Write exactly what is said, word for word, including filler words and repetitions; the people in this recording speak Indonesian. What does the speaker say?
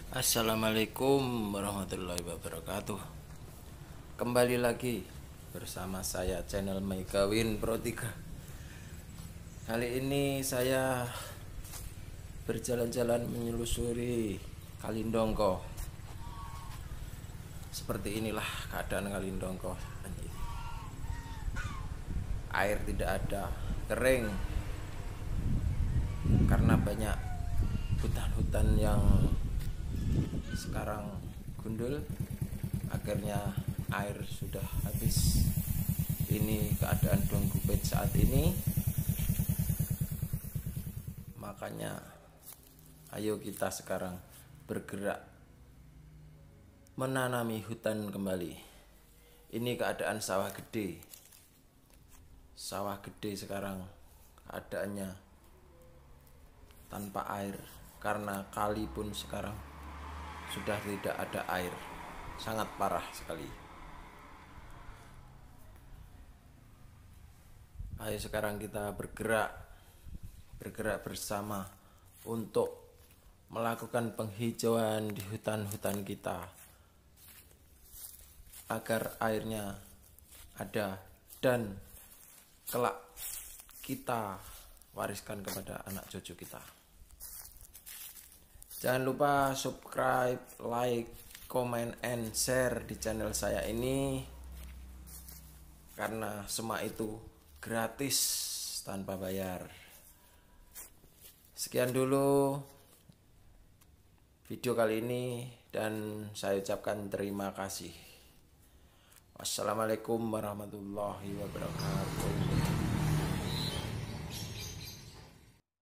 Assalamualaikum warahmatullahi wabarakatuh. Kembali lagi bersama saya channel Maikawin Pro tiga. Kali ini saya berjalan-jalan menyelusuri Kalindongko. Seperti inilah keadaan Kalindongko. Air tidak ada, kering karena banyak hutan-hutan yang sekarang gundul, akhirnya air sudah habis. Ini keadaan Donggupet saat ini. Makanya ayo kita sekarang bergerak menanami hutan kembali. Ini keadaan sawah gede. Sawah gede sekarang keadaannya tanpa air karena kali pun sekarang sudah tidak ada air, sangat parah sekali. Ayo sekarang kita bergerak bergerak bersama untuk melakukan penghijauan di hutan-hutan kita agar airnya ada dan kelak kita wariskan kepada anak cucu kita. Jangan lupa subscribe, like, comment, and share di channel saya ini, karena semua itu gratis tanpa bayar. Sekian dulu video kali ini dan saya ucapkan terima kasih. Wassalamualaikum warahmatullahi wabarakatuh.